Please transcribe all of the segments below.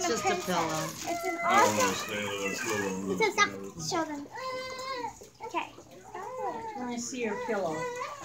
It's just a pillow. It's an I don't awesome. understand It says stop. Show them. Okay. Let me see your pillow.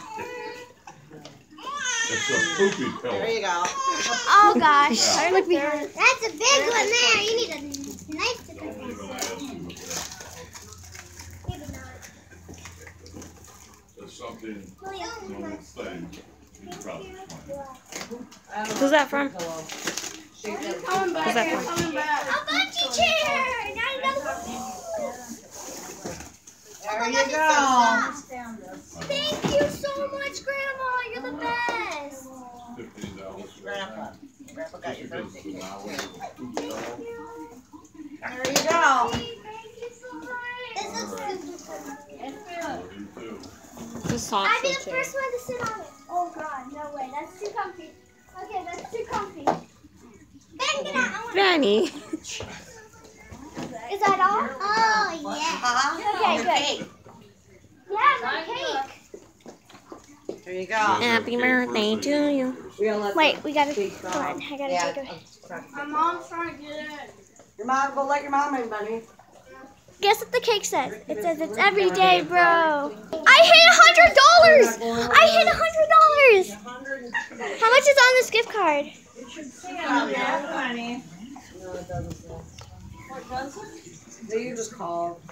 It's a poopy pillow. There you go. Oh gosh. Yeah. Look behind. That's a big one there. You need a knife to I'm cut gonna that. ask you about that. Maybe not. There's something, no thing, you probably find. Who's that from? Coming Who's that from? Coming back. A bungee chair. Not another one. There you go. Thank you so much, Grandma. You're the best. $15. Grandpa. Grandpa got your Because birthday it's an cake hour, too. it's a poopy pillow. There you go. Thank you so much. This is super I do too. This I'd be sausage the chair. first one to sit on it. Oh God, no way. That's too comfy. Okay, that's too comfy. Ben, get out. I want Granny. Is that all? Oh yeah. Okay, Your good. cake. Yeah, my cake. There you go. Happy birthday to you. Wait, we gotta. Cake Come on, I gotta Yeah. take it. My mom's trying to get in. Your mom, go let your mom in, buddy. Guess what the cake says? It says it's every day, bro. I hit $100. I hit $100. How much is on this gift card? Honey. No, it doesn't say. What does it? No, you just call.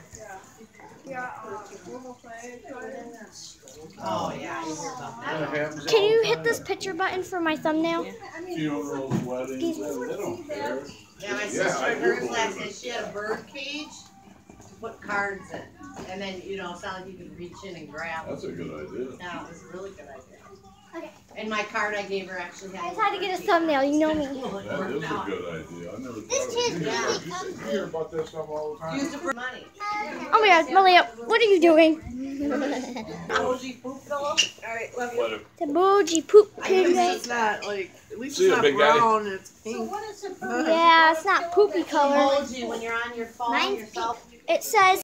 Oh, yeah. You hear about that. Can you hit this picture button for my thumbnail? Funerals, weddings, they don't care. Yeah, my sister and hers last night, she had a bird cage to put cards in. And then, you know, it sounded like you could reach in and grab them. That's a good idea. Yeah, it was a really good idea. Okay. And my card I gave her actually had. I just had to get a thumbnail, you know me. That is a good idea. I never This thought kid's of it. really You hear about that stuff all the time. Used it for money. Oh my God, Malia, what are you doing? Emoji poop pillow. Alright, love you. Later. The bougie poop At least pillow. it's not like, at least See it's ya, not big daddy. brown, it's pink. What is it for? Yeah, it's not poopy color. Emoji when you're on your phone Mine's yourself. It says